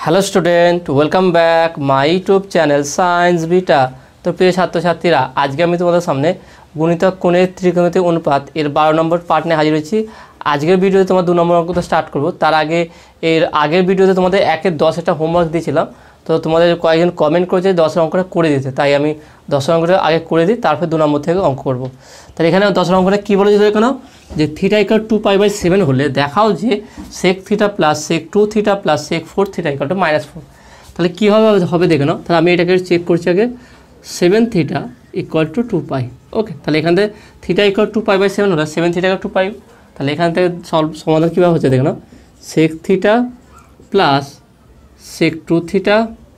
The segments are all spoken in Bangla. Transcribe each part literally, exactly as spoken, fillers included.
Hello student, welcome back my YouTube channel science beta. তো প্রিয় ছাত্রছাত্রীরা, আজকে আমি তোমাদের সামনে গুণিতক কোণের ত্রিকোণমিতি অনুপাত এর বারো নম্বর পার্ট নিয়ে হাজির হয়েছি। আজকের ভিডিওতে তোমার দু নম্বর অঙ্কটা স্টার্ট করব। তার আগে এর আগের ভিডিওতে তোমাদের একের দশ একটা হোমওয়ার্ক দিয়েছিলাম। তো তোমাদের কয়েকজন কমেন্ট করেছে দশের অঙ্কটা করে দিতে, তাই আমি দশের অঙ্কটা আগে করে দিই, তারপর দু নম্বর থেকে অঙ্ক করবো। তাহলে এখানে দশের অঙ্কটা কী বলেছে এখানে, যে theta equal to pi by seven হলে দেখাও যে sec theta plus sec two theta plus sec four theta equal to minus four. তাহলে কী হবে হবে দেখে নাও। তাহলে আমি এটাকে চেক করছি আগে, seven theta equal to two pi. Okay, তাহলে এখান থেকে theta equal to pi by seven হলে seven theta equal to pi. তাহলে এখান থেকে সলভ সমাধান কীভাবে হচ্ছে দেখে নাও, sec theta plus sec two theta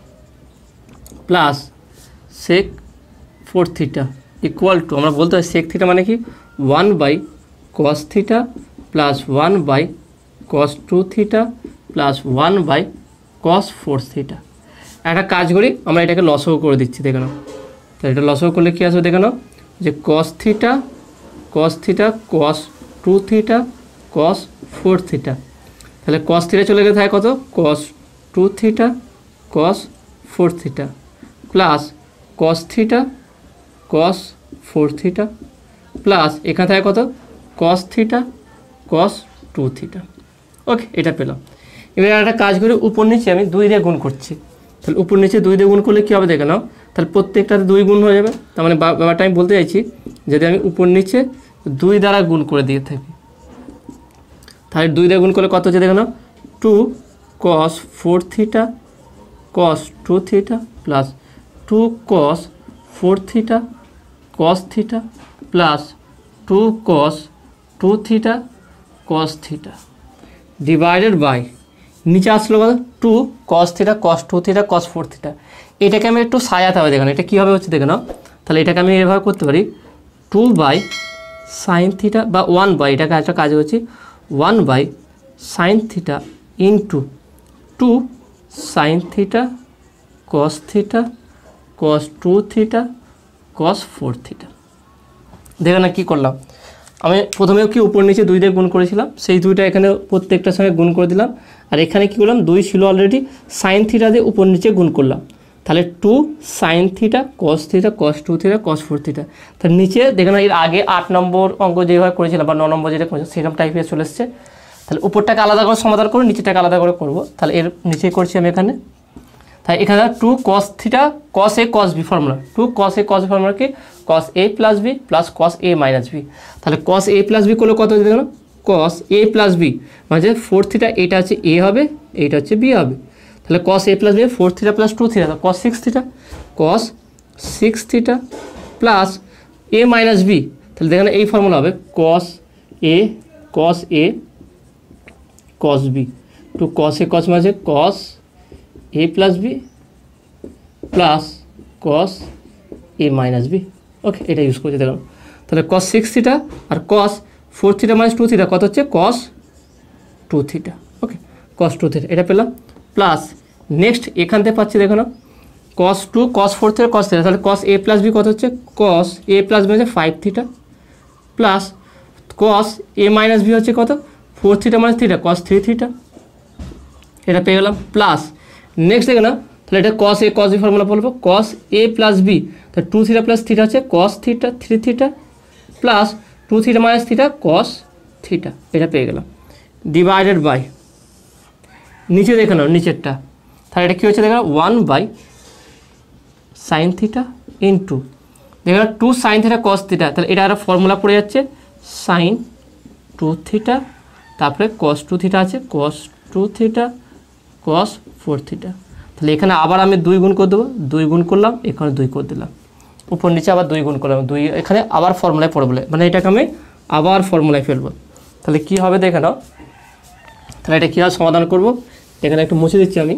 plus sec four theta equal to, আমরা বলতে হয় সেক থিটা মানে কি one by cos theta plus one by cos two theta plus one by cos four theta. একটা কাজ করি, আমরা এটাকে লসও করে দিচ্ছি দেখে নাও। তাহলে এটা লসও করলে কী আসবে দেখে নাও, যে cos theta cos theta cos two theta cos four theta. তাহলে কস থিটা চলে গেলে থাকে কত, cos two theta cos four theta plus cos theta cos four theta plus এখানে থাকে কত, cos theta cos two theta. Okay, এটা পেলাম। এবার একটা কাজ করে উপর নিচে আমি দুই দিয়ে গুণ করছি। তাহলে উপর নিচে দুই দিয়ে গুণ করলে কী হবে দেখে নাও, তাহলে প্রত্যেকটাতে দুই গুণ হয়ে যাবে। তার মানে ব্যাপারটা আমি বলতে চাইছি, যদি আমি উপর নিচে দুই দ্বারা গুণ করে দিয়ে থাকি, তাহলে দুই দিয়ে গুণ করলে কত হচ্ছে দেখে নাও, two cos four theta cos two theta plus two cos four theta cos theta plus two cos two theta cos theta divided by নিচে আসলো কত, two cos theta cos two theta cos four theta. এটাকে আমি একটু সাজাতে হবে দেখেন, এটা কীভাবে হচ্ছে দেখে নাও। তাহলে এটাকে আমি এভাবে করতে পারি, টু বাই সাইন থিটা বা ওয়ান বাই, এটাকে একটা কাজ হচ্ছে one by sine theta into two sine theta cos theta cos two theta cos four theta. দেখে না কী করলাম, আমি প্রথমেও কি উপর নিচে দুই দিয়ে গুণ করেছিলাম, সেই দুইটা এখানে প্রত্যেকটার সঙ্গে গুণ করে দিলাম। আর এখানে কী করলাম, দুই ছিল অলরেডি, সাইন থিটা দিয়ে উপর নিচে গুণ করলাম। তাহলে two sine theta cos theta cos two theta cos four theta. তাহলে নিচে দেখে না, এর আগে আট নম্বর অঙ্ক যেভাবে করেছিলাম বা ন নম্বর যেটা করেছিলাম সেরকম টাইপের চলে এসছে। তাহলে উপরটাকে আলাদা করে সমাধান করে নিচেটাকে আলাদা করে করব। তাহলে এর নিচে করছি আমি এখানে, তাই এখানে two cos theta cos A cos B formula, two cos A cos B formula কি cos A plus B plus cos A minus B. তাহলে কস এ প্লাস বি করলে কত হচ্ছে দেখুন, কস এ প্লাস বি মানে ফোর থিটা, এটা হচ্ছে এ হবে, এইটা হচ্ছে বি হবে। তাহলে cos A plus B four theta plus two theta, cos six theta cos six theta plus A minus B. তাহলে দেখেন এই ফর্মুলা হবে কস A cos A cos B two cos A cos মানে cos A plus B plus cos A minus B. Okay, এটা ইউজ করছে দেখুন। তাহলে কস সিক্স থিটা আর cos four theta minus two theta কত হচ্ছে, cos two theta. Okay, cos two theta এটা পেলাম প্লাস নেক্সট এখান থেকে পাচ্ছি দেখো না, cos two cos four theta cos theta. তাহলে কস এ প্লাস বি কত হচ্ছে, কস এ প্লাস বি হচ্ছে five theta plus cos A minus B হচ্ছে কত, four theta minus theta cos three theta. এটা পেয়ে গেলাম প্লাস নেক্সট দেখে না, তাহলে এটা কস এ কস বি ফর্মুলা বলবো, কস এ প্লাস বি তাহলে টু থিটা প্লাস থিটা হচ্ছে cos theta three theta plus two theta minus theta cos theta. এটা পেয়ে গেলাম ডিভাইডেড বাই নিচে দেখে নাও নিচেরটা। তাহলে এটা কী হচ্ছে দেখে নাও, one by sine theta into দেখে নাও two sine theta cos theta. তাহলে এটা একটা ফর্মুলা পড়ে যাচ্ছে সাইন টু থিটা, তারপরে কস টু থিটা আছে cos two theta cos four theta. তাহলে এখানে আবার আমি দুই গুণ করে দেবো, দুই গুণ করলাম, এখানে দুই করে দিলাম, উপর নিচে আবার দুই গুণ করলাম, দুই এখানে আবার ফর্মুলায় পড়ে বলে মানে এটাকে আমি আবার ফর্মুলায় ফেলবো। তাহলে কী হবে দেখে নাও, তাহলে এটা কীভাবে সমাধান করব, এখানে একটু মুছে দিচ্ছি আমি।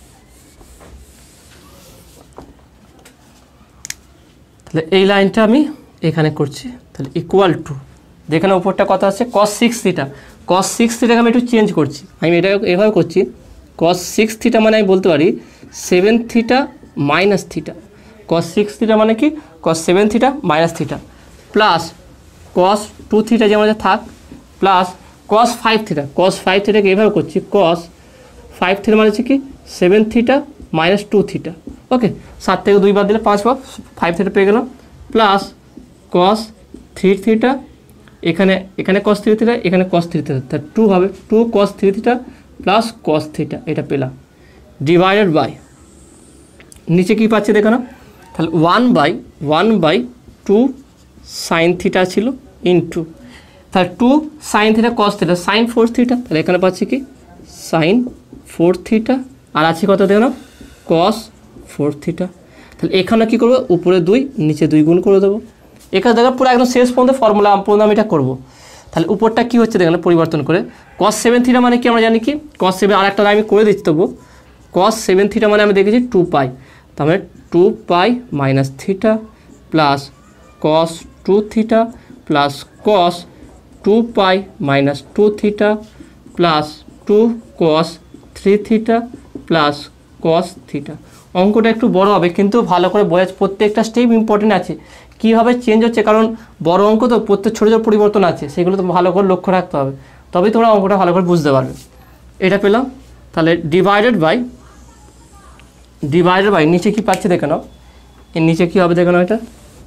তাহলে এই লাইনটা আমি এখানে করছি, তাহলে ইকুয়াল টু যেখানে উপরটা কথা আছে cos six theta, cos six থিটাকে আমি একটু চেঞ্জ করছি, আমি এটা এভাবে করছি, কস সিক্স থিটা মানে আমি বলতে পারি seven theta minus theta, cos six theta মানে কি cos seven theta minus theta plus cos two theta যে আমাদের থাক plus cos five theta, cos five থিটাকে এভাবে করছি, কস ফাইভ থিটা মানে হচ্ছে কি seven theta minus two theta. Okay, সাত থেকে দুই বাদ দিলে পাঁচ পাব, ফাইভ থিটা পেয়ে গেলাম, প্লাস কস থ্রি থিটা, এখানে এখানে কস থ্রি থিটা, এখানে কস থ্রি থিটা, তার টু হবে two cos three theta plus cos theta, এটা পেলাম, ডিভাইডেড বাই নিচে কী পাচ্ছি দেখো না, তাহলে one by one by two sine theta ছিল ইন্টু, তাহলে two sine theta cos theta, sine four theta, তাহলে এখানে পাচ্ছি কি সাইন ফোর থিটা, আর আছে কত দেখো না কস ফোর থিটা। তাহলে এখানে কী করবো, উপরে দুই নিচে দুই গুণ করে দেবো। এখানে দেখো পুরো একদম শেষ পর্যন্ত ফর্মুলা পর্যন্ত আমি এটা করবো। তাহলে উপরটা কী হচ্ছে দেখো পরিবর্তন করে, কস সেভেন থিটা মানে কি আমরা জানি কি, কস সেভেন আর একটা আমি করে দিচ্ছি তবু, কস সেভেন থিটা মানে আমি দেখেছি টু পাই, তাহলে two pi minus theta plus cos two theta plus cos two pi minus two theta plus two cos three theta plus cos theta. অঙ্কটা একটু বড় হবে কিন্তু ভালো করে বোঝা, প্রত্যেকটা স্টেপ ইম্পর্টেন্ট আছে, কীভাবে চেঞ্জ হচ্ছে, কারণ বড় অঙ্ক তো প্রত্যেক ছোটো ছোটো পরিবর্তন আছে, সেগুলো তো ভালো করে লক্ষ্য রাখতে হবে, তবেই তোমরা অঙ্কটা ভালো করে বুঝতে পারবে। এটা পেলাম, তাহলে ডিভাইডেড বাই ডিভাইডেড বাই নিচে কী পাচ্ছি দেখে নাও, এর নিচে কী হবে দেখে নাও, এটা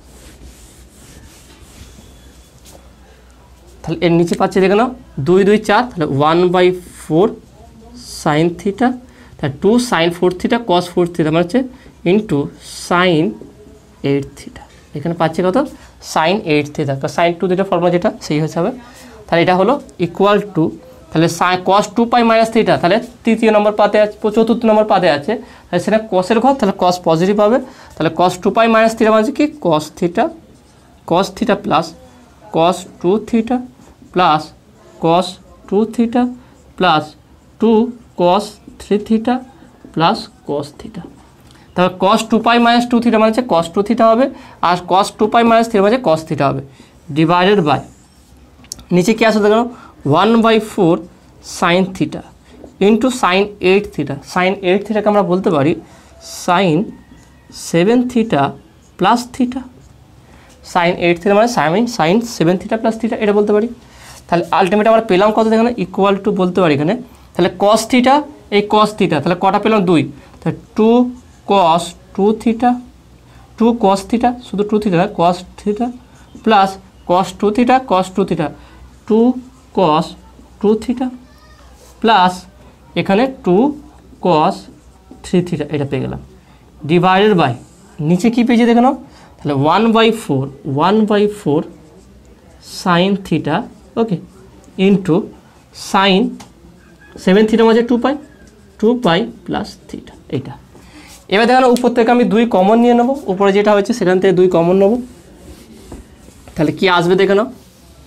তাহলে এর নিচে পাচ্ছি দেখে নাও দুই দুই চার, তাহলে one by four sine theta, তাহলে two sine four theta cos four theta মানে হচ্ছে ইন্টু সাইন এইট থিটা, এখানে পাচ্ছি কত sine eight theta, sine two theta formula যেটা সেই হিসাবে, তাহলে এটা হলো ইকুয়াল টু, তাহলে সাই cos two pi minus theta, তাহলে তৃতীয় নম্বর পাতে আছে, চতুর্থ নম্বর পাতে আছে, তাহলে সেটা কসের ঘর, তাহলে কস পজিটিভ হবে, তাহলে cos two pi minus theta মানে কি cos theta, cos theta plus cos two theta plus cos two theta plus two cos three theta plus cos theta. তাহলে cos two pi minus two theta মানে হচ্ছে কস টু থিটা হবে, আর cos two pi minus theta মানে কস থিটা হবে, ডিভাইডেড বাই নিচে কী আসে দেখো one by four sine theta into sine eight theta, sine eight থিটাকে আমরা বলতে পারি sine seven theta plus theta, sine eight theta মানে sine sine seven theta plus theta এটা বলতে পারি। তাহলে আলটিমেট আমরা পেলাম কত দেখেন ইকুয়াল টু বলতে পারি এখানে, তাহলে কস থিটা এই কস থিটা, তাহলে কটা পেলাম দুই, তাহলে two cos two theta, two cos theta শুধু two theta cos theta plus cos two theta cos two theta two cos two theta plus এখানে টু কস থ্রি থিটা, এটা পেয়ে গেলাম, ডিভাইডেড বাই নিচে কী পেয়েছি দেখে নাও, তাহলে one by four one by four sine theta, okay, into sine seven theta মাঝে two pi two pi plus theta, এইটা। এবার দেখো উপর থেকে আমি দুই কমন নিয়ে নেবো, উপরে যেটা হচ্ছে সেখান থেকে দুই কমন নেবো, তাহলে কি আসবে দেখে নাও,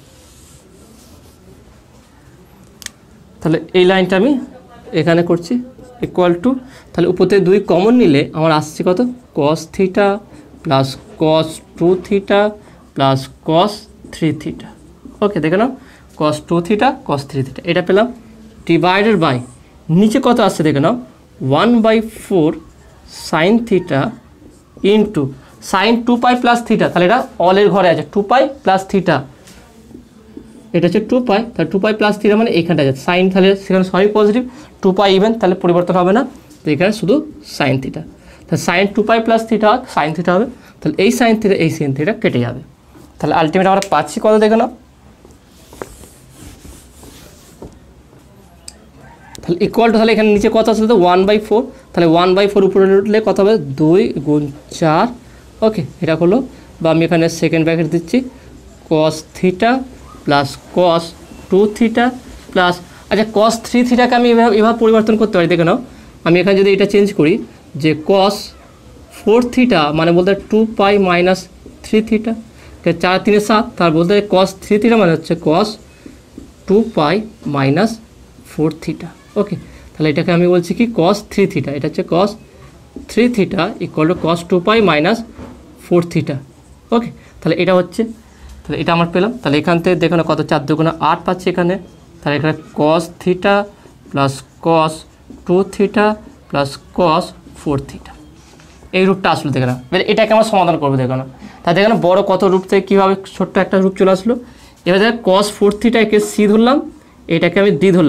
তাহলে এই লাইনটা আমি এখানে করছি ইকুয়াল টু, তাহলে উপর থেকে দুই কমন নিলে আমার আসছে কত cos theta plus cos two theta plus cos three theta, okay দেখে নাও cos two theta cos three theta, এটা পেলাম, ডিভাইডেড বাই নিচে কত আসছে দেখে নাও one by four sine theta into sine two pi plus theta, তাহলে এটা অলের ঘরে আছে টু পাই প্লাস থিটা, এটা হচ্ছে টু পাই, তাহলে টু পাই প্লাস থিটা মানে এইখানটা আছে সাইন, তাহলে সেখানে সবই পজিটিভ, টু পাই ইভেন তাহলে পরিবর্তন হবে না, তো এখানে শুধু সাইন থিটা, তাহলে sine two pi plus theta sine theta হবে, তাহলে এই সাইন থিটা এই সাইন থিটা কেটে যাবে, তাহলে আলটিমেট আমরা পাচ্ছি কত দেখে নাও, তাহলে ইকুয়াল টু, তাহলে এখানে নিচে কত আসলে তো ওয়ান বাই ফোর, তাহলে ওয়ান বাই ফোর উপরে উঠলে কত হবে দুই গুণ চার, ওকে এটা হলো, বা আমি এখানে সেকেন্ড ব্র্যাকেট দিচ্ছি cos theta plus cos two theta plus, আচ্ছা কস থ্রি থিটাকে আমি এভাবে এভাবে পরিবর্তন করতে পারি দেখে নাও, আমি এখানে যদি এটা চেঞ্জ করি যে কস ফোর থিটা মানে বলতে two pi minus three theta, চার তিনে সাত, তার বলতে কস থ্রি থিটা মানে হচ্ছে cos two pi minus four theta, okay তাহলে এটাকে আমি বলছি কি কস থ্রি থিটা, এটা হচ্ছে cos three theta equal to cos two pi minus four theta, okay তাহলে এটা হচ্ছে, তাহলে এটা আমার পেলাম, তাহলে এখান থেকে দেখো না কত চার দুগুণে আট পাচ্ছি এখানে, তাহলে এখানে cos theta plus cos two theta plus cos four theta, এই রূপটা আসলো দেখে না, এবার এটাকে আমার সমাধান করবো দেখো না, তা দেখো না বড়ো কত রূপ থেকে কীভাবে ছোট্ট একটা রূপ চলে আসলো, এবার দেখো কস ফোর থিটা একে সি ধরলাম, এটাকে আমি ডি ধরলাম,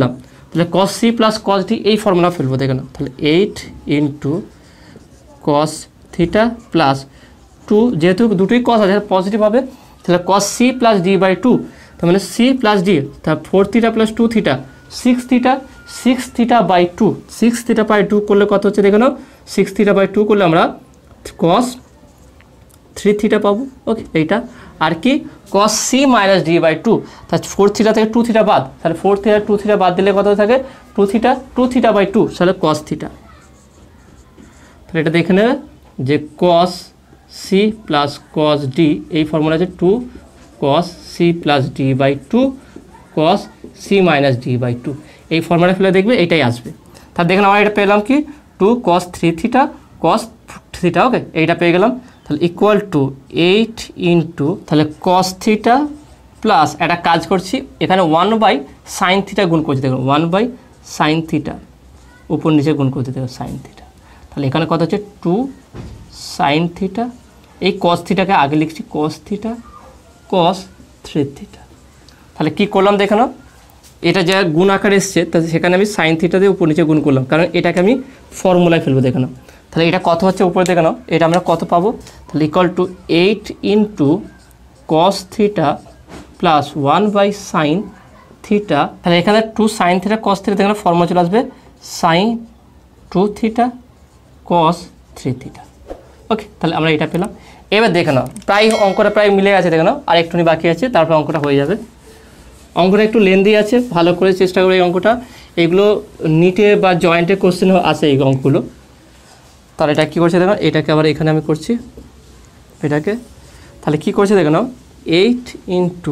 তাহলে cos C plus cos D এই ফর্মুলা ফেলবো দেখে নাও। তাহলে eight into cos theta plus two, যেহেতু দুটোই কস আছে পজিটিভ হবে, তাহলে cos C plus D by two, তার মানে সি প্লাস ডি, তাহলে four theta plus two theta six theta, six theta by two, six theta by two করলে কত হচ্ছে দেখে নাও, সিক্স থিটা বাই টু করলে আমরা কস থ্রি থিটা পাবো। ওকে, এইটা আর কি cos C minus D by two, তাহলে ফোর থিটা থেকে টু থিটা বাদ, তাহলে ফোর থিটা টু থিটা বাদ দিলে কত থাকে two theta, two theta by two, তাহলে কস থিটা। তাহলে এটা দেখে নেবে যে cos C plus cos D এই ফর্মুলা আছে two cos C plus D by two cos C minus D by two, এই ফর্মুলা ফেলে দেখবে এটাই আসবে। তাহলে দেখেন আমরা এটা পেলাম কি two cos three theta cos theta, okay এইটা পেয়ে গেলাম। তাহলে ইকুয়াল টু এইট ইন্টু তাহলে কস থিটা প্লাস একটা কাজ করছি এখানে ওয়ান বাই সাইন থিটা গুণ করছি, দেখুন ওয়ান বাই সাইন থিটা উপর নিচে গুণ করতে দেখো সাইন থিটা, তাহলে এখানে কত হচ্ছে টু সাইন থিটা, এই কস থিটাকে আগে লিখছি cos theta cos three theta. তাহলে কী করলাম দেখে নাও, এটা যা গুণ আকার এসছে তাহলে সেখানে আমি সাইন থিটা দিয়ে উপর নিচে গুণ করলাম, কারণ এটাকে আমি ফর্মুলায় ফেলবো দেখে নাও। তাহলে এটা কত হচ্ছে উপরে দেখে নাও, এটা আমরা কত পাবো, তাহলে equal to eight into cos theta plus one by sine theta, তাহলে এখানে two sine theta cos theta দেখে ফর্মুলা চলে আসবে sine two theta cos three theta. Okay, তাহলে আমরা এটা পেলাম। এবার দেখে নাও প্রায় অঙ্কটা প্রায় মিলে গেছে দেখে নাও, আর একটুখানি বাকি আছে তারপর অঙ্কটা হয়ে যাবে। অঙ্কটা একটু লেন্দি আছে, ভালো করে চেষ্টা করে এই অঙ্কটা, এগুলো নিটে বা জয়েন্টে কোশ্চেন আছে এই অঙ্কগুলো। তাহলে এটা কী করছে দেখো, এটাকে আবার এখানে আমি করছি এটাকে, তাহলে কী করছে দেখে নাও eight into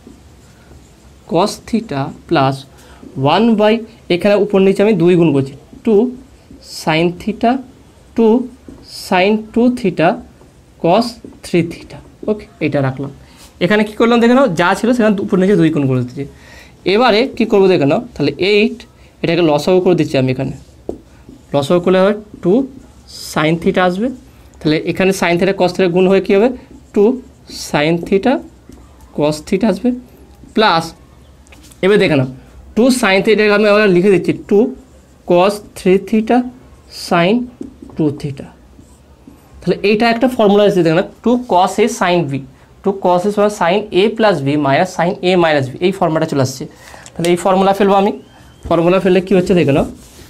cos theta plus one by এখানে উপর নিচে আমি দুই গুণ করছি two sine theta two sine two theta cos three theta. Okay, এটা রাখলাম। এখানে কী করলাম দেখে নাও যা ছিল সেখানে উপর নিচে দুই গুণ করে দিচ্ছি। এবারে কী করবো দেখে নাও, তাহলে এইট এটাকে লসাগু করে দিচ্ছি আমি, এখানে লসাগু করলে হবে টু সাইন থিটা আসবে, তাহলে এখানে সাইন থিটা কস থিটা গুণ হয়ে কী হবে two sine theta cos theta আসবে প্লাস এবার দেখে নাও টু সাইন থিটাকে আমি আবার লিখে দিচ্ছি two cos three theta sine two theta. তাহলে এইটা একটা ফর্মুলা এসেছে দেখে না two cos A sine B, two cos A সমান sine A plus B minus sine A minus B, এই ফর্মুলাটা চলে আসছে। তাহলে এই ফর্মুলা ফেলবো আমি, ফর্মুলা ফেললে কী হচ্ছে দেখে নাও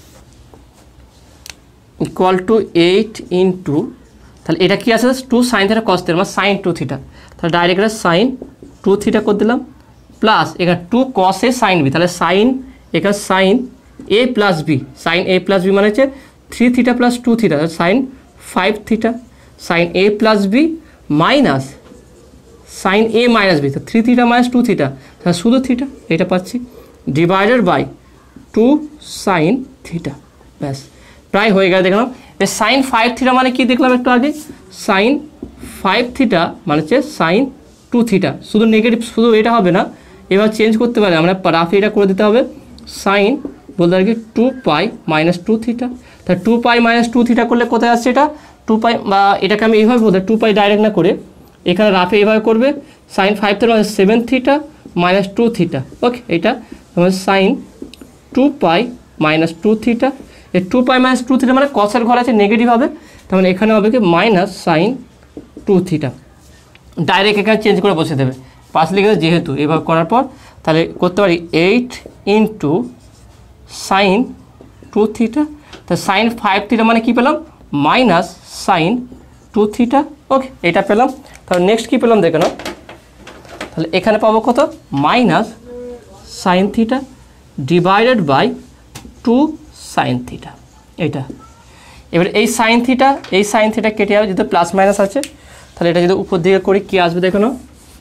ইকুয়াল টু এইট ইন্টু তাহলে এটা কী আছে two sine theta cos theta মানে সাইন টু থিটা, তাহলে ডাইরেক্ট এটা সাইন টু থিটা করে দিলাম প্লাস এখানে two cos A sine B, তাহলে সাইন এখানে sine A plus B, sine A plus B মানে হচ্ছে three theta plus two theta sine five theta, sine A plus B minus sine A minus B, তো three theta minus two theta তাহলে শুধু থিটা এটা পাচ্ছি divided by two sine theta, ব্যাস প্রায় হয়ে গেছে দেখলাম। এবার সাইন ফাইভ থিটা মানে কি দেখলাম একটু আগে, সাইন ফাইভ থিটা মানে হচ্ছে সাইন টু থিটা, শুধু নেগেটিভ শুধু এটা হবে না, এবার চেঞ্জ করতে পারে আমরা রাফে এটা করে দিতে হবে সাইন বলতে আর কি two pi minus two theta, তাহলে two pi minus two theta করলে কোথায় আসছে এটা টু পাই, বা এটাকে আমি এইভাবে বলতে টু পাই ডাইরেক্ট না করে এখানে রাফে এইভাবে করবে সাইন ফাইভ থিটা মানে seven theta minus two theta. Okay, এটা sine two pi minus two theta, এই two pi minus two theta মানে কসের ঘর আছে নেগেটিভ হবে, তার মানে এখানে হবে কি minus sine two theta, direct এখানে চেঞ্জ করে বসে দেবে পাশ লিখে যেহেতু এভাবে করার পর তাহলে করতে পারি eight into sine two theta, তা সাইন ফাইভ থিটা মানে কী পেলাম minus sine two theta. Okay, এটা পেলাম। তাহলে নেক্সট কী পেলাম দেখে নাও, তাহলে এখানে পাবো কত minus sine theta divided by two sine theta, এইটা। এবার এই সাইন থিটা এই সাইন থিটা কেটে যাবে যেহেতু প্লাস মাইনাস আছে, তাহলে এটা যদি উপর দিকে করি কী আসবে দেখে নাও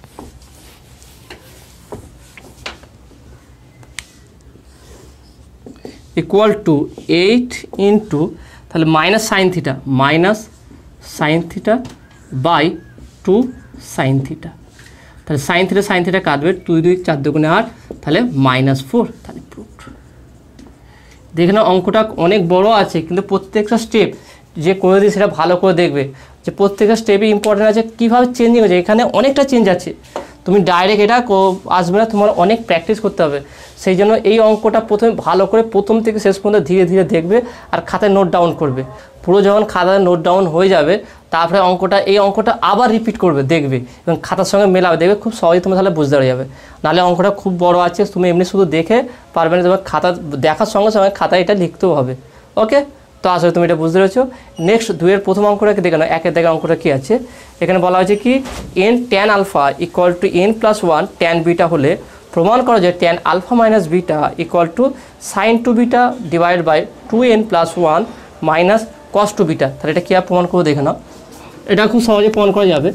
ইকুয়াল টু এইট ইন্টু তাহলে minus sine theta minus sine theta by two sine theta, তাহলে সাইন থিটা সাইন থিটা কাটবে দুই দুই চার দুগুণে আট, তাহলে মাইনাস ফোর, তাহলে প্রুফড। দেখে নাও অঙ্কটা অনেক বড় আছে কিন্তু প্রত্যেকটা স্টেপ যে করে দিই সেটা ভালো করে দেখবে যে প্রত্যেকটা স্টেপে ইম্পর্টেন্ট আছে কীভাবে চেঞ্জিং হচ্ছে, এখানে অনেকটা চেঞ্জ আছে, তুমি ডাইরেক্ট এটা আসবে না, তোমার অনেক প্র্যাকটিস করতে হবে। সেই জন্য এই অঙ্কটা প্রথমে ভালো করে প্রথম থেকে শেষ পর্যন্ত ধীরে ধীরে দেখবে আর খাতায় নোট ডাউন করবে। পুরো যখন খাতায় নোট ডাউন হয়ে যাবে তারপরে অঙ্কটা এই অঙ্কটা আবার রিপিট করবে দেখবে এবং খাতার সঙ্গে মেলাবে, দেখবে খুব সহজে তুমি তাহলে বুঝতে পারা যাবে। নাহলে অঙ্কটা খুব বড় আছে, তুমি এমনি শুধু দেখে পারবে না, তোমার খাতা দেখার সঙ্গে সঙ্গে খাতায় এটা লিখতেও হবে। ওকে, তো আসলে তুমি এটা বুঝতে পেরেছো। নেক্সট দুইয়ের প্রথম অঙ্কটাকে দেখে নাও, একের দেখে অঙ্কটা কী আছে। এখানে বলা হয়েছে কি n tan alpha equal to n plus one tan beta হলে প্রমাণ করা যায় tan alpha minus beta equal to sine two beta divide by two n plus one minus cos two beta. তাহলে এটা কী আর প্রমাণ করে দেখে নাও, এটা খুব সহজে প্রমাণ করা যাবে।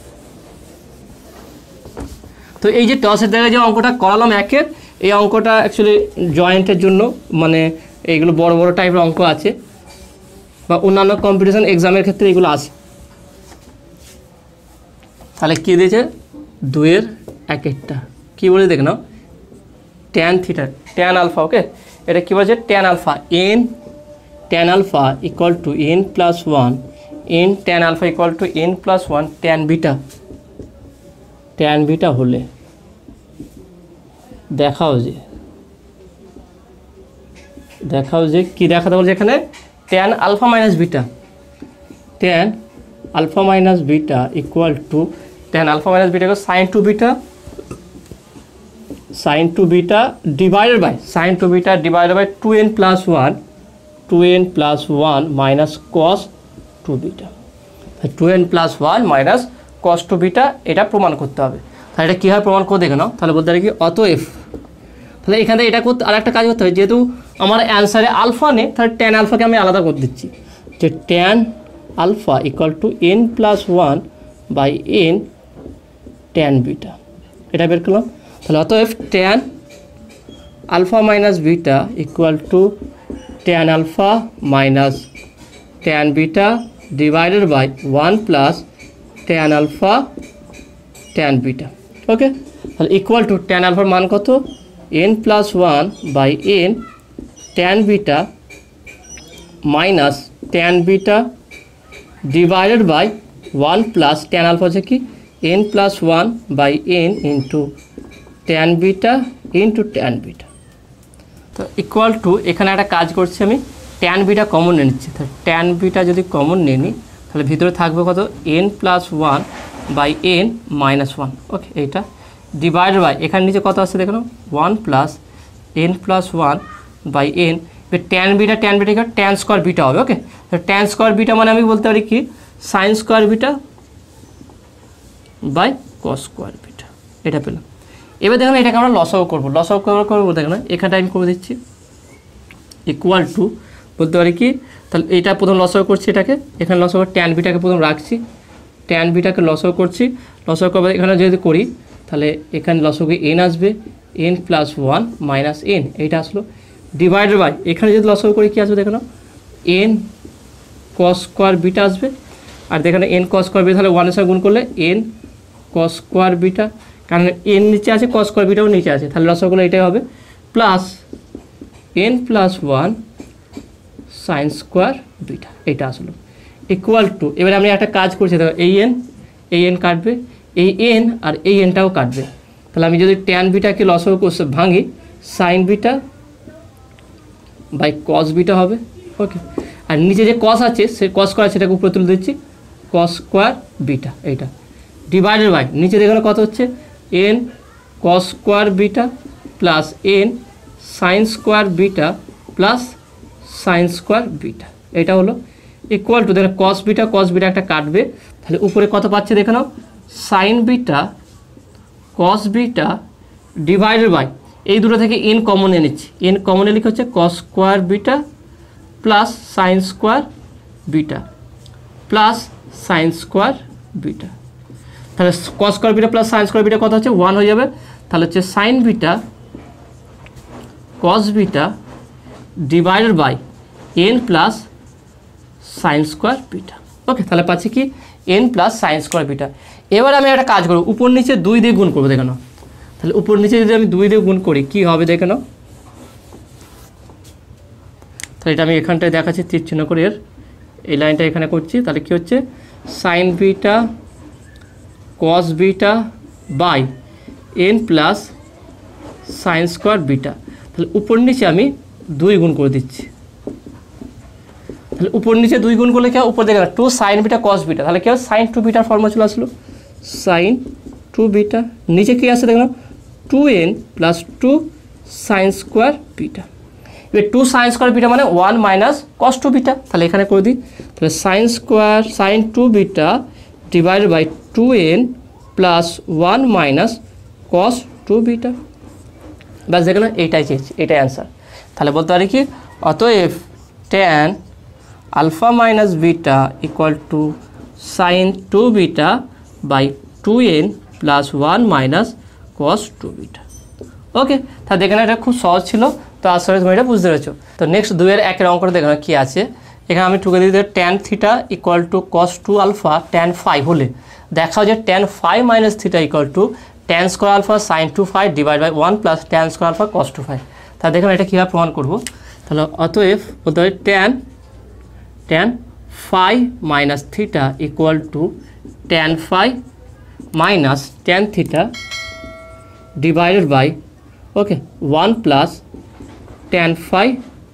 তো এই যে টসের জায়গায় যে অঙ্কটা করালাম একের, এই অঙ্কটা অ্যাকচুয়ালি জয়েন্টের জন্য, মানে এইগুলো বড় বড় টাইপের অঙ্ক আছে বা অন্যান্য কম্পিটিশন এক্সামের ক্ষেত্রে এগুলো আছে। তাহলে কী দিয়েছে দুইয়ের একেরটা কী বলে দেখে নাও, tan theta tan alpha. Okay, এটা কী বলছে tan alpha n tan alpha equal to n plus one n tan alpha equal to n plus one tan beta tan beta হলে দেখাও যে দেখাও যে কী দেখাতে বলছে এখানে tan alpha minus beta tan alpha minus beta equal to tan alpha minus beta sine two beta sine two beta divided by sine two beta divided by two n plus one two n plus one minus cos two beta two n plus one minus cos two beta এটা প্রমাণ করতে হবে। তাহলে এটা কীভাবে প্রমাণ করে দেখে নাও। তাহলে বলতে পারি কি অতএব, তাহলে এখান থেকে এটা করতে আর একটা কাজ করতে হবে, যেহেতু আমার অ্যান্সারে আলফা নেই তাহলে ট্যান আলফাকে আমি আলাদা করে দিচ্ছি, যে tan alpha equal to n plus one by n tan beta, এটা বের করলাম। তাহলে অতএব tan alpha minus beta equal to tan alpha minus tan beta divided by one plus tan alpha tan beta. Okay, তাহলে ইকুয়াল টু ট্যান আলফার মান কত n plus one by n tan beta minus tan beta divided by one plus tan alpha হচ্ছে কি n plus one by N into tan beta into tan beta. তো ইকুয়াল টু এখানে একটা কাজ করছি আমি, ট্যান বিটা কমন নিয়ে নিচ্ছি। তাহলে ট্যান বিটা যদি কমন নিয়ে নিই তাহলে ভিতরে থাকবে কত n plus one by n minus one. Okay, এইটা ডিভাইড বাই এখানে নিচে কত আসছে দেখো one plus n plus one by n, tan beta tan beta tan square beta হবে। ওকে, তো ট্যান স্কোয়ার বিটা মানে আমি বলতে পারি কি sine square beta by cos square beta, এটা পেলাম। এবার দেখো এটাকে আমরা লসাগু করবো, লসাগু করবো করবো দেখো না এখানটা আমি করে দিচ্ছি ইকুয়াল টু বলতে পারি কি, তাহলে এটা প্রথম লসাগু করছি, এটাকে এখানে লসাগু ট্যান বিটাকে প্রথম রাখছি, ট্যান বিটাকে লসাগু করছি, লসাগু করবো এখানে যদি করি তাহলে এখানে লসাগু এন আসবে n plus one minus n, এইটা আসলো ডিভাইডেড বাই এখানে যদি লসাগু করি কী আসবে দেখো না এন কস স্কোয়ার বিটা আসবে, আর দেখেন এন কস স্কোয়ার বিটা তাহলে ওয়ানের সঙ্গে গুণ করলে এন কস স্কোয়ার বিটা, কারণ এন নিচে আছে কস স্কোয়ার বিটাও নিচে আছে, তাহলে লসাগুলো এটাই হবে plus n plus one sine square beta, এইটা আসলো ইকুয়াল টু। এবারে আমি একটা কাজ করছি দেখো এই এন এই এন কাটবে, এই এন আর এই এনটাও কাটবে, তাহলে আমি যদি ট্যান বিটাকে লসাগু করতে ভাঙি sine beta by cos beta হবে। ওকে, আর নিচে যে কস আছে সে কস স্কোয়ার সেটাকে উপরে তুলে দিচ্ছি কস স্কোয়ার বিটা, এইটা ডিভাইডেড বাই নিচে দেখো কত হচ্ছে n cos square beta plus n sine square beta plus sine square beta, এটা হলো ইকুয়াল টু দেখো কস বিটা কস বিটা একটা কাটবে, তাহলে উপরে কত পাচ্ছে দেখে নাও sine beta cos beta divided by এই দুটো থেকে এন কমন এনে নিচ্ছি, এন কমন এনে লিখে হচ্ছে cos square beta plus sine square beta plus sine square beta, তাহলে cos square beta plus sine square beta কত হচ্ছে ওয়ান হয়ে যাবে, তাহলে হচ্ছে sine beta cos beta divided by n plus sine square beta. Okay, তাহলে পাচ্ছি কি n plus sine square beta. এবার আমি একটা কাজ করবো উপর নিচে দুই দিয়ে গুণ করবো দেখে নাও, তাহলে উপর নিচে যদি আমি দুই দিয়ে গুণ করি কি হবে দেখে নাও, তাহলে এটা আমি এখানটায় দেখাচ্ছি তীর চিহ্ন করে এর এই লাইনটা এখানে করছি, তাহলে কি হচ্ছে sine beta cos beta by n plus sine square beta. তাহলে উপর নিচে আমি দুই গুণ করে দিচ্ছি। তাহলে উপর নিচে দুই গুণ করলে কি হয়, উপর দেখে না two sine beta cos beta, তাহলে কি হয় সাইন টু বিটার ফর্মুলা চলে আসলো, সাইন টু বিটা। নিচে কি আছে দেখলাম two n plus two sine square beta. এবার টু সাইন স্কোয়ার বিটা মানে one minus cos two beta, তাহলে এখানে করে দিই। তাহলে sine square sine two beta divided by two n plus one minus cos two beta. ব্যাস দেখলাম, এইটাই চেয়েছি, এটাই অ্যান্সার। তাহলে বলতে পারি কি, অতএব tan alpha minus beta equal to sine two beta by two n plus one minus cos two beta. Okay, তাহলে দেখেন এটা খুব সহজ ছিল, তো আসলে তুমি এটা বুঝতে পেরেছো। তো নেক্সট দুইয়ের একের অঙ্কটা দেখো কী আছে। এখানে আমি টুকে দিতে tan theta equal to cos two alpha tan five হলে দেখাও যে tan five minus theta equal to tan square alpha sine two five divide by one plus tan square alpha cos two five. তাহলে দেখুন এটা কীভাবে প্রমাণ করবো। তাহলে অতএব বলতে হবে tan tan five minus theta equal to tan five minus tan theta divided by okay one plus tan five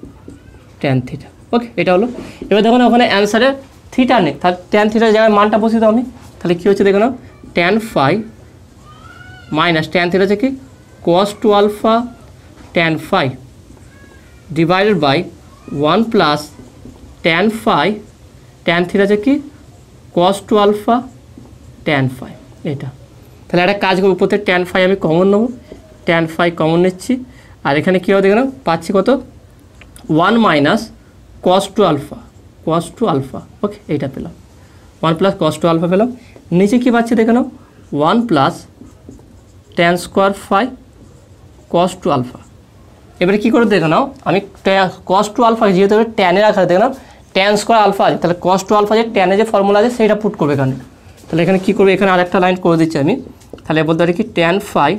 tan theta. Okay, এটা হলো। এবার দেখো না ওখানে অ্যান্সারে থিটা নেই, তাহলে ট্যান থিটার জায়গায় মানটা বসিয়ে দাও আমি। তাহলে কী হচ্ছে দেখো না, tan five minus tan theta হচ্ছে কি cos two alpha tan five divided by one plus tan five tan theta হচ্ছে কি cos two alpha tan five. এটা তাহলে একটা কাজ করবো, প্রত্যেক ট্যান ফাইভ আমি কমন নেবো, ট্যান ফাইভ কমন নিচ্ছি। আর এখানে কী হবে দেখলাম পাচ্ছি কত, one minus cos two alpha cos two alpha. Okay, এইটা পেলাম, one plus cos two alpha পেলাম। নিচে কী পাচ্ছি দেখে নাও, one plus tan square five cos two alpha. এবারে কী করে দেখে নাও, আমি কস টু আলফা যেহেতু ট্যানের আকারে দেখে নাও ট্যান স্কোয়ার আলফা আছে, তাহলে কস টু আলফা যে ট্যানের যে ফর্মুলা আছে সেইটা পুট করবে এখানে। তাহলে এখানে কী করবে, এখানে আরেকটা লাইন করে দিচ্ছি আমি। তাহলে বলতে পারি কি tan five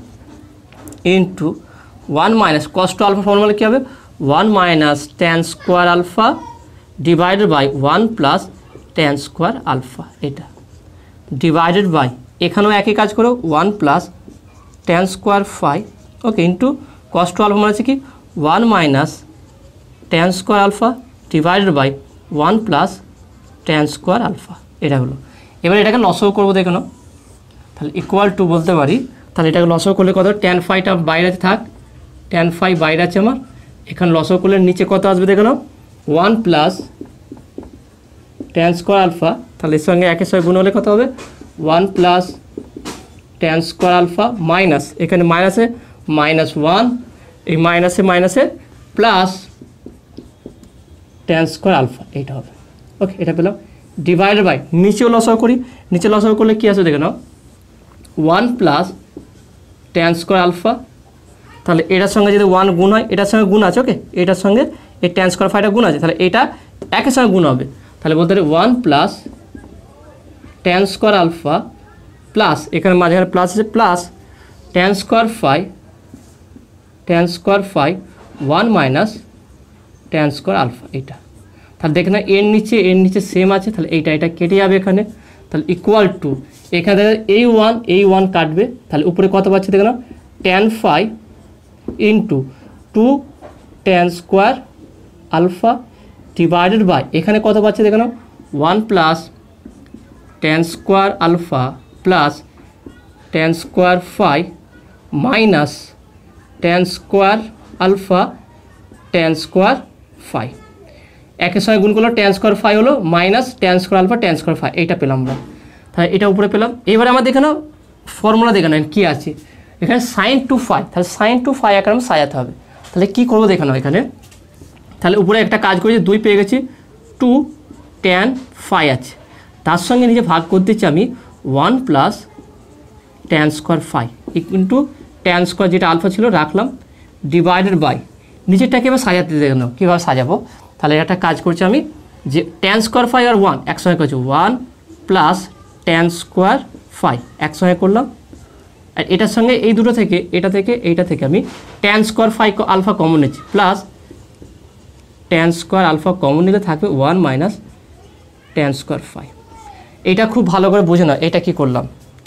into one minus cos two alpha formula কী হবে, one minus tan square alpha divided by one plus tan square alpha. এটা ডিভাইডেড বাই এখানেও একই কাজ করো, one plus tan square five okay into cos two alpha মানে হচ্ছে কি one minus tan square alpha divided by one plus tan square alpha. এটা হলো। এবার এটাকে লসও করবো দেখে নাও, তাহলে ইকুয়াল টু বলতে পারি, তাহলে এটাকে লসও করলে কত, ট্যান ফাইভটা বাইরে থাক, ট্যান ফাইভ বাইরে আছে আমার, এখানে লসও করলে নিচে কত আসবে দেখে নাও, one plus tan square alpha, তাহলে এর সঙ্গে একের সঙ্গে গুণ হলে কত হবে, one plus tan square alpha minus এখানে মাইনাসে মাইনাস ওয়ান, এই মাইনাসে মাইনাসে প্লাস ট্যান স্কোয়ার আলফা। এইটা হবে। ওকে, এটা পেলাম। ডিভাইডেড বাই নিচেও লসও করি, নিচে লসও করলে কী আছে দেখে নাও, one plus tan square alpha, তাহলে এটার সঙ্গে যদি ওয়ান গুণ হয় এটার সঙ্গে গুণ আছে, ওকে এটার সঙ্গে এই ট্যান স্কোয়ার ফাইভটা গুণ আছে, তাহলে এটা একের সঙ্গে গুণ হবে, তাহলে বলতে পারি one plus tan square alpha plus এখানে মাঝখানে প্লাস আছে plus tan square five tan square five one minus tan square alpha. এটা তাহলে দেখে না এর নিচে এর নিচে সেম আছে, তাহলে এইটা এটা কেটে যাবে এখানে, তাহলে ইকুয়াল টু এখানে এই ওয়ান এই ওয়ান কাটবে, তাহলে উপরে কত পাচ্ছে দেখে না, tan five into two tan square alpha divided by এখানে কত পাচ্ছে দেখে নাও, one plus tan square alpha plus tan square five minus tan square alpha tan square five. একের সঙ্গে গুণ করলো ট্যান স্কোয়ার ফাইভ হলো minus tan square alpha tan square five, এইটা পেলাম আমরা। তাহলে এটা উপরে পেলাম। এবারে আমরা দেখে নাও ফর্মুলা দেখে নেন কী আছে এখানে, সাইন টু ফাইভ, তাহলে সাইন টু ফাইভ আকারে আমরা সাজাতে হবে। তাহলে কী করবো দেখে নাও এখানে, তাহলে উপরে একটা কাজ করেছি, দুই পেয়ে গেছি, টু ট্যান ফাইভ আছে, তার সঙ্গে নিজে ভাগ করে দিচ্ছি আমি one plus tan square five into tan square যেটা আলফা ছিল রাখলাম ডিভাইডেড বাই নিচেরটাকে এবার সাজাতে দেখে নাও কীভাবে সাজাবো। তাহলে একটা কাজ করছি আমি, যে ট্যান স্কোয়ার ফাইভ আর ওয়ান একসঙ্গে করছি, one plus tan square five একসঙ্গে করলাম, আর এটার সঙ্গে এই দুটো থেকে এটা থেকে এইটা থেকে আমি tan square five alpha common নিচ্ছি, plus tan square alpha common নিলে থাকবে one minus tan square five. এটা খুব ভালো করে বুঝে নাও এটা কি করলাম,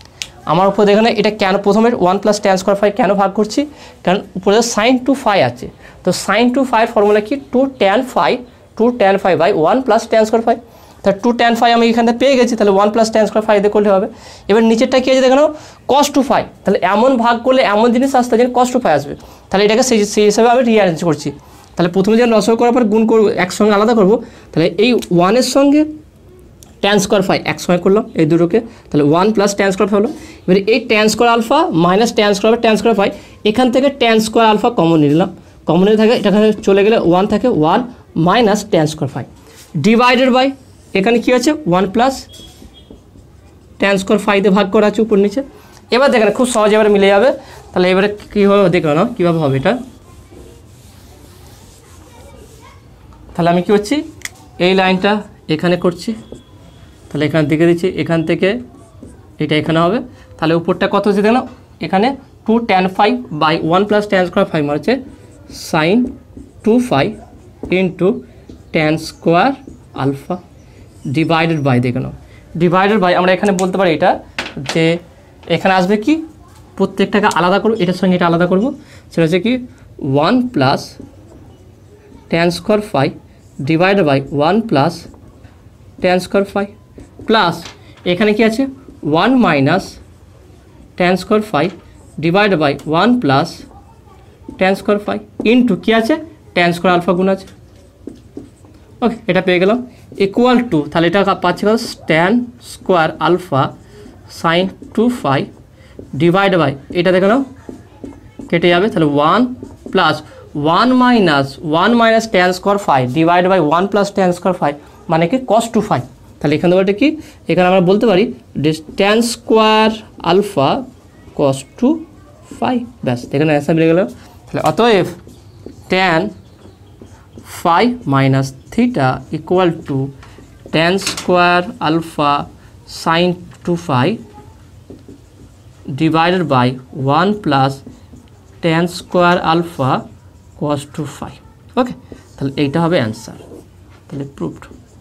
আমার উপরে দেখে না এটা কেন প্রথমে one plus tan square phi কেন ভাগ করছি, কারণ উপরে সাইন টু ফাই আছে। তো সাইন টু ফাই ফর্মুলা কি, two tan phi two tan phi by one plus tan square phi. তাহলে টু ট্যান ফাই আমি এখানে পেয়ে গেছি, তাহলে one plus tan square phi দিয়ে করলে হবে। এবার নিচেরটা কী আছে দেখে নাও, কস টু ফাই। তাহলে এমন ভাগ করলে এমন জিনিস আসতে যেন কস টু ফাই আসবে। তাহলে এটাকে সেই সেই হিসাবে আমি রিঅ্যারেঞ্জ করছি। তাহলে প্রথমে যখন লসাগু করার পর গুণ করবো, একসঙ্গে আলাদা করবো। তাহলে এই ওয়ানের সঙ্গে ট্যান স্কোয়ার ফাই একসঙ্গে করলাম এই দুটোকে, তাহলে one plus tan square phi হলো। এবারে এই tan square alpha minus tan square tan square phi, এখান থেকে ট্যান স্কোয়ার আলফা কমন নিয়ে নিলাম, কমন নিয়ে থাকে এটা চলে গেলে ওয়ান থাকে, one minus tan square phi divided by এখানে কী আছে one plus tan square phi দিয়ে ভাগ করা আছে উপর নিচে। এবার দেখেন খুব সহজে এবারে মিলে যাবে। তাহলে এবারে কীভাবে দেখো না কীভাবে হবে এটা। তাহলে আমি কী করছি, এই লাইনটা এখানে করছি, তাহলে এখান থেকে দিচ্ছি, এখান থেকে এটা এখানে হবে। তাহলে উপরটা কত হচ্ছে দেখো, এখানে two tan five by one plus tan square five মানে হচ্ছে sine two five into tan square alpha divided by, দেখে নাও ডিভাইডেড বাই। আমরা এখানে বলতে পারি এটা যে এখানে আসবে কি, প্রত্যেকটাকে আলাদা করবো, এটার সঙ্গে এটা আলাদা করবো, সেটা হচ্ছে কি one plus tan square five divided by one plus tan square five plus এখানে কি আছে one minus tan square five divided by one plus tan square five into কী আছে ট্যান স্কোয়ার আলফা গুণ আছে। ওকে, এটা পেয়ে গেলাম ইকুয়াল টু, তাহলে এটা পাচ্ছি tan square alpha sine two five divide by এটা দেখে নাও কেটে যাবে, তাহলে one plus one minus one minus tan square five divide by one plus tan square five মানে কি কস টু ফাইভ। তাহলে এখানে বলতে কি, এখানে আমরা বলতে পারি tan square alpha cos two five, ব্যাস এখানে অ্যান্সার বেরিয়ে গেল। তাহলে অতএব tan five minus theta equal to tan square alpha sine two five divided by one plus tan square alpha cos two five. Okay, তাহলে এইটা হবে অ্যান্সার। তাহলে প্রুভড।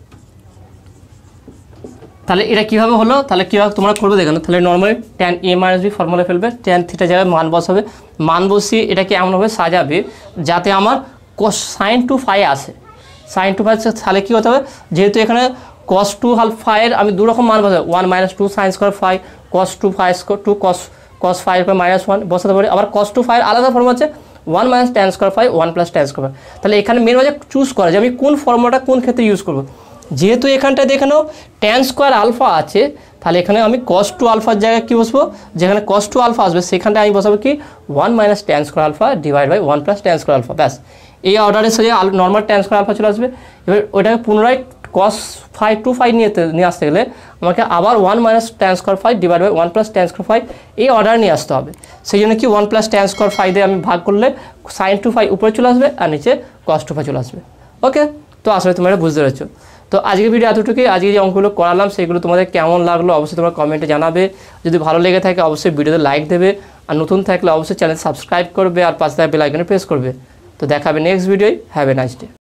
তাহলে এটা কীভাবে হলো, তাহলে কীভাবে তোমরা করবে দেখো। তাহলে normally tan A minus B formula ফেলবে, ট্যান থিটা জায়গায় মান বসাবে, মান বসিয়ে এটাকে এমনভাবে সাজাবে যাতে আমার কস সাইন টু ফাই আসে। সাইন টু ফাই তাহলে কী হতে হবে, যেহেতু এখানে কস টু হাল ফাইয়ের আমি দু রকম মান বসাবো, one minus two sine square phi cos two phi square two cos cos five minus one বসাতে পারি। আবার কস টু ফাইয়ের আলাদা ফর্ম আছে one minus tan square five one plus tan square. তাহলে এখানে মেন হচ্ছে চুজ করা যে আমি কোন ফর্মুলাটা কোন ক্ষেত্রে ইউজ করবো। যেহেতু এখানটায় দেখে নাও ট্যান স্কোয়ার আলফা আছে, তাহলে এখানে আমি কস টু আলফার জায়গায় কী বসবো, যেখানে কস টু আলফা আসবে সেখানটায় আমি বসাবো কি one minus tan square alpha divide by one plus tan square alpha, ব্যাস এই অর্ডারের সাথে নর্মাল ট্যান স্কোয়ার আলফা চলে আসবে। এবার ওইটাকে পুনরায় কস ফাইভ টু ফাইভ নিয়ে নিয়ে আসতে গেলে আমাকে আবার one minus tan square five divide by one plus tan square five এই অর্ডার নিয়ে আসতে হবে। সেই জন্য কি one plus tan square five দিয়ে আমি ভাগ করলে সাইন টু ফাইভ উপরে চলে আসবে আর নিচে কস টু ফাইভ চলে আসবে। ওকে, তো আসলে তোমরা বুঝতে পেরেছো। তো আজকের ভিডিও এতটুকুই। আজকে যে অঙ্কগুলো করালাম সেগুলো তোমাদের কেমন লাগলো অবশ্যই তোমরা কমেন্টে জানাবে। যদি ভালো লেগে থাকে অবশ্যই ভিডিওতে লাইক দেবে, আর নতুন থাকলে অবশ্যই চ্যানেল সাবস্ক্রাইব করবে আর পাশে বেল আইকনে প্রেস করবে। তো দেখা হবে নেক্সট ভিডিওয়। Have a nice day.